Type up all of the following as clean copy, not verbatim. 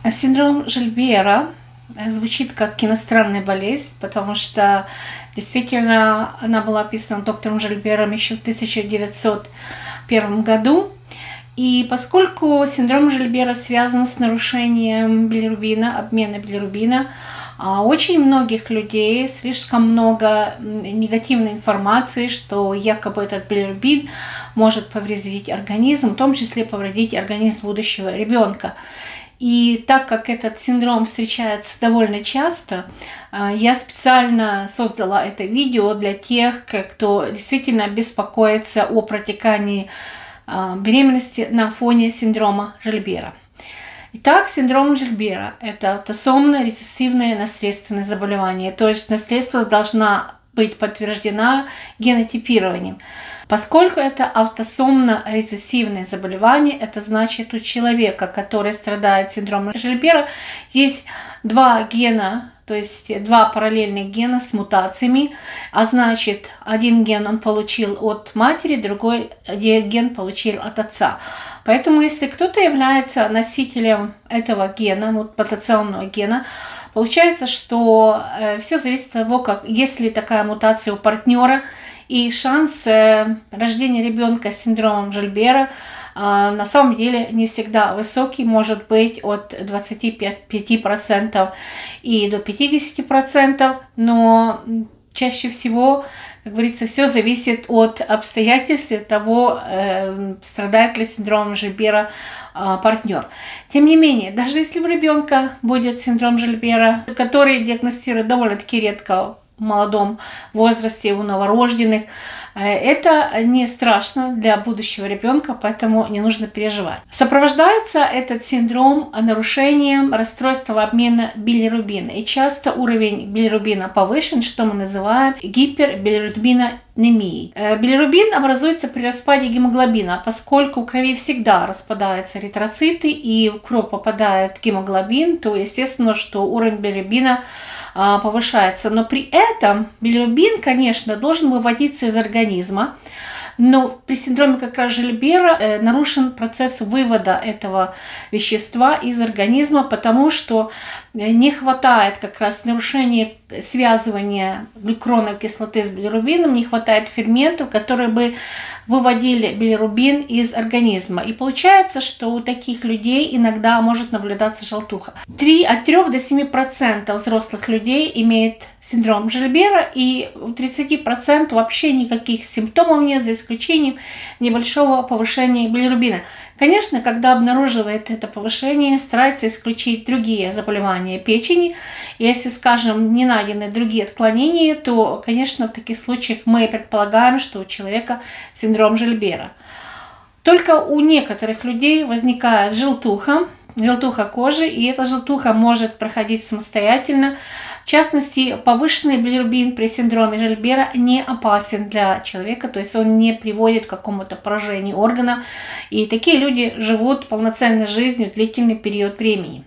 Синдром Жильбера звучит как иностранная болезнь, потому что действительно она была описана доктором Жильбером еще в 1901 году. И поскольку синдром Жильбера связан с нарушением билирубина, обмена билирубина, очень многих людей слишком много негативной информации, что якобы этот билирубин может повредить организм, в том числе повредить организм будущего ребенка. И так как этот синдром встречается довольно часто, я специально создала это видео для тех, кто действительно беспокоится о протекании беременности на фоне синдрома Жильбера. Итак, синдром Жильбера – это аутосомное рецессивное наследственное заболевание, то есть наследственность должна быть подтверждена генотипированием. Поскольку это аутосомно-рецессивное заболевание, это значит, у человека, который страдает синдромом Жильбера, есть два гена, то есть два параллельных гена с мутациями, а значит, один ген он получил от матери, другой ген получил от отца. Поэтому, если кто-то является носителем этого гена, мутационного гена, получается, что все зависит от того, если такая мутация у партнера, и шанс рождения ребенка с синдромом Жильбера на самом деле не всегда высокий, может быть от 25% и до 50%, но чаще всего, как говорится, все зависит от обстоятельств, от того, страдает ли синдромом Жильбера партнер. Тем не менее, даже если у ребенка будет синдром Жильбера, который диагностируют довольно-таки редко в молодом возрасте, у новорожденных, это не страшно для будущего ребенка, поэтому не нужно переживать. Сопровождается этот синдром нарушением расстройства обмена билирубина. И часто уровень билирубина повышен, что мы называем гипербилирубинемией. Билирубин образуется при распаде гемоглобина, поскольку в крови всегда распадаются эритроциты и в кровь попадает гемоглобин, то естественно, что уровень билирубина повышается. Но при этом билирубин, конечно, должен выводиться из организма, но при синдроме как раз Жильбера нарушен процесс вывода этого вещества из организма, потому что не хватает как раз нарушения связывания глюконовой кислоты с билирубином, не хватает ферментов, которые бы выводили билирубин из организма. И получается, что у таких людей иногда может наблюдаться желтуха. От 3 до 7% взрослых людей имеют синдром Жильбера, и у 30% вообще никаких симптомов нет, за исключением небольшого повышения билирубина. Конечно, когда обнаруживает это повышение, старается исключить другие заболевания печени. Если, скажем, не найдены другие отклонения, то, конечно, в таких случаях мы предполагаем, что у человека синдром Жильбера. Только у некоторых людей возникает желтуха кожи, и эта желтуха может проходить самостоятельно. В частности, повышенный билирубин при синдроме Жильбера не опасен для человека, то есть он не приводит к какому-то поражению органа. И такие люди живут полноценной жизнью длительный период времени.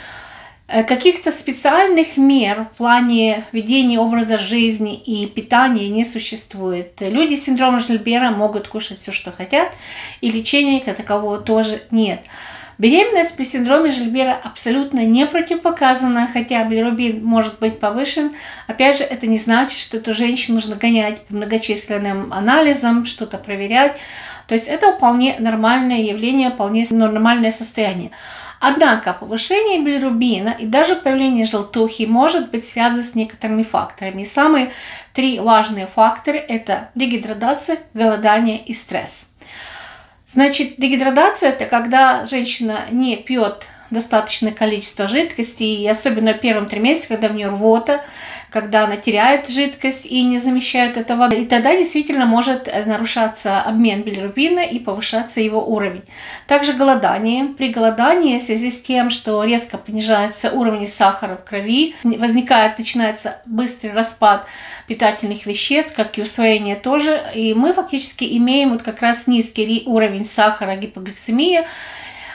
Каких-то специальных мер в плане ведения образа жизни и питания не существует. Люди с синдромом Жильбера могут кушать все, что хотят, и лечения как такового тоже нет. Беременность при синдроме Жильбера абсолютно не противопоказана, хотя билирубин может быть повышен. Опять же, это не значит, что эту женщину нужно гонять по многочисленным анализам, что-то проверять. То есть это вполне нормальное явление, вполне нормальное состояние. Однако повышение билирубина и даже появление желтухи может быть связано с некоторыми факторами. И самые три важные фактора – это дегидратация, голодание и стресс. Значит, дегидратация – это когда женщина не пьет достаточное количество жидкости, и особенно в первом триместре, когда в нее рвота, когда она теряет жидкость и не замещает это водой. И тогда действительно может нарушаться обмен билирубина и повышаться его уровень. Также голодание. При голодании в связи с тем, что резко понижается уровень сахара в крови, начинается быстрый распад питательных веществ, как и усвоение тоже. И мы фактически имеем вот как раз низкий уровень сахара, гипогликемия.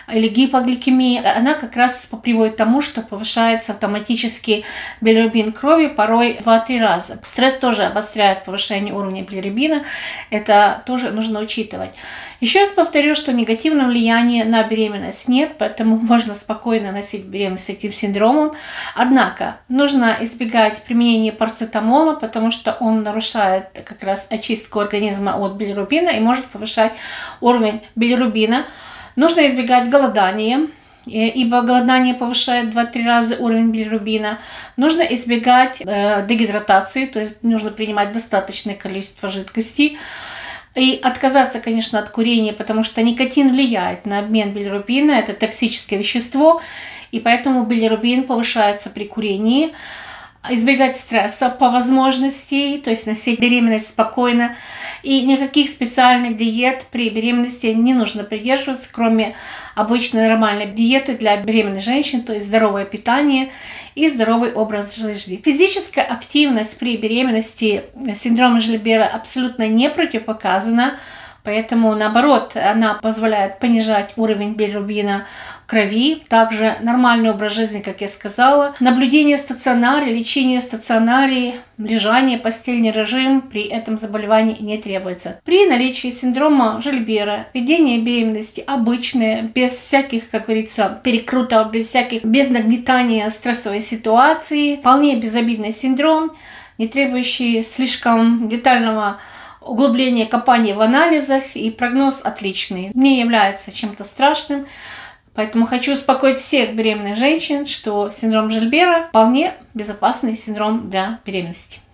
или гипогликемии, она как раз приводит к тому, что повышается автоматически билирубин крови порой 2-3 раза. Стресс тоже обостряет повышение уровня билирубина, это тоже нужно учитывать. Еще раз повторю, что негативного влияния на беременность нет, поэтому можно спокойно носить беременность с этим синдромом. Однако нужно избегать применения парацетамола, потому что он нарушает как раз очистку организма от билирубина и может повышать уровень билирубина. Нужно избегать голодания, ибо голодание повышает 2-3 раза уровень билирубина. Нужно избегать дегидратации, то есть нужно принимать достаточное количество жидкости. И отказаться, конечно, от курения, потому что никотин влияет на обмен билирубина, это токсическое вещество, и поэтому билирубин повышается при курении. Избегать стресса по возможности, то есть носить беременность спокойно. И никаких специальных диет при беременности не нужно придерживаться, кроме обычной нормальной диеты для беременных женщин, то есть здоровое питание и здоровый образ жизни. Физическая активность при беременности синдрома Жильбера абсолютно не противопоказана, поэтому, наоборот, она позволяет понижать уровень билирубина в крови. Также нормальный образ жизни, как я сказала. Наблюдение в стационаре, лечение в стационаре, лежание, постельный режим при этом заболевании не требуется. При наличии синдрома Жильбера ведение беременности обычное, без всяких, как говорится, перекрутов, без нагнетания стрессовой ситуации. Вполне безобидный синдром, не требующий слишком детального углубление копания в анализах, и прогноз отличный. Не является чем-то страшным. Поэтому хочу успокоить всех беременных женщин, что синдром Жильбера вполне безопасный синдром для беременности.